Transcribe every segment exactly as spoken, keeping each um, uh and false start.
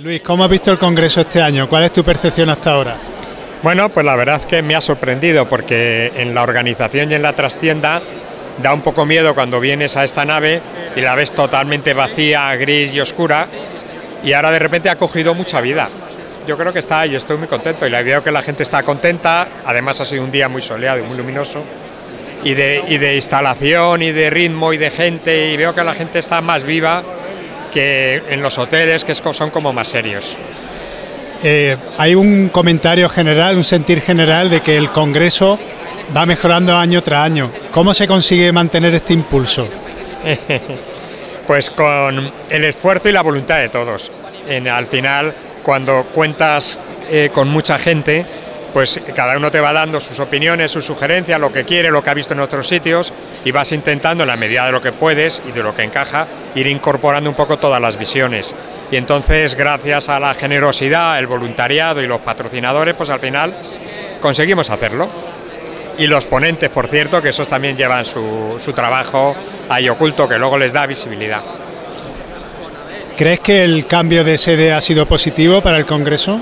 Luis, ¿cómo has visto el Congreso este año? ¿Cuál es tu percepción hasta ahora? Bueno, pues la verdad es que me ha sorprendido porque en la organización y en la trastienda da un poco miedo cuando vienes a esta nave y la ves totalmente vacía, gris y oscura, y ahora de repente ha cogido mucha vida. Yo creo que está y estoy muy contento y veo que la gente está contenta. Además ha sido un día muy soleado y muy luminoso, y de, y de instalación y de ritmo y de gente, y veo que la gente está más viva que en los hoteles, que son como más serios. Eh, hay un comentario general, un sentir general de que el Congreso va mejorando año tras año. ¿Cómo se consigue mantener este impulso? Pues con el esfuerzo y la voluntad de todos. En, al final, cuando cuentas eh, con mucha gente, pues cada uno te va dando sus opiniones, sus sugerencias, lo que quiere, lo que ha visto en otros sitios, y vas intentando, en la medida de lo que puedes y de lo que encaja, ir incorporando un poco todas las visiones. Y entonces, gracias a la generosidad, el voluntariado y los patrocinadores, pues al final conseguimos hacerlo. Y los ponentes, por cierto, que esos también llevan su, su trabajo ahí oculto, que luego les da visibilidad. ¿Crees que el cambio de sede ha sido positivo para el Congreso?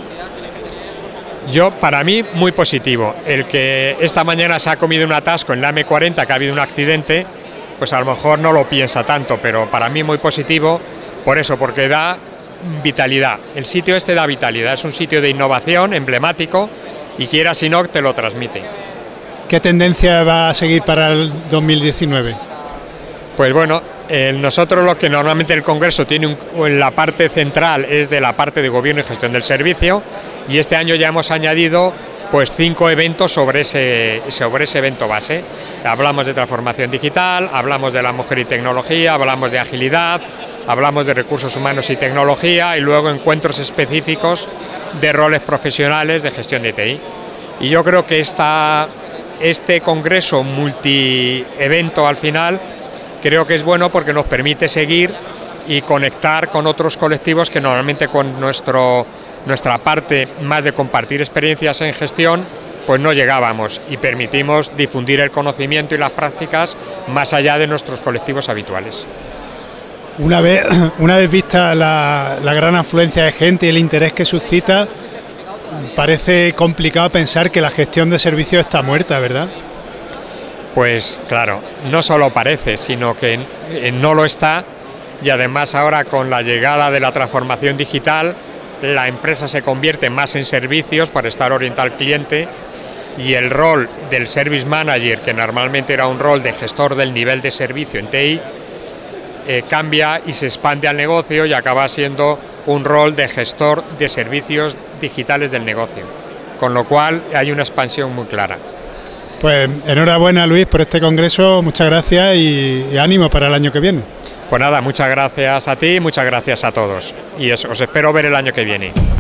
Yo, para mí, muy positivo. El que esta mañana se ha comido un atasco en la eme cuarenta, que ha habido un accidente, pues a lo mejor no lo piensa tanto, pero para mí muy positivo, por eso, porque da vitalidad. El sitio este da vitalidad, es un sitio de innovación, emblemático, y quiera si no, te lo transmite. ¿Qué tendencia va a seguir para el dos mil diecinueve? Pues bueno, eh, nosotros lo que normalmente el Congreso tiene un, en la parte central es de la parte de gobierno y gestión del servicio, y este año ya hemos añadido pues cinco eventos sobre ese, sobre ese evento base. Hablamos de transformación digital, hablamos de la mujer y tecnología, hablamos de agilidad, hablamos de recursos humanos y tecnología, y luego encuentros específicos de roles profesionales de gestión de te i. Y yo creo que esta, este Congreso multi-evento al final creo que es bueno porque nos permite seguir y conectar con otros colectivos que normalmente con nuestro, nuestra parte más de compartir experiencias en gestión pues no llegábamos, y permitimos difundir el conocimiento y las prácticas más allá de nuestros colectivos habituales. Una vez, una vez vista la, la gran afluencia de gente y el interés que suscita, parece complicado pensar que la gestión de servicios está muerta, ¿verdad? Pues claro, no solo parece, sino que no lo está, y además ahora con la llegada de la transformación digital, la empresa se convierte más en servicios para estar orientada al cliente, y el rol del Service Manager, que normalmente era un rol de gestor del nivel de servicio en te i, eh, cambia y se expande al negocio y acaba siendo un rol de gestor de servicios digitales del negocio, con lo cual hay una expansión muy clara. Pues enhorabuena, Luis, por este congreso, muchas gracias y, y ánimo para el año que viene. Pues nada, muchas gracias a ti, muchas gracias a todos, y os, os espero ver el año que viene.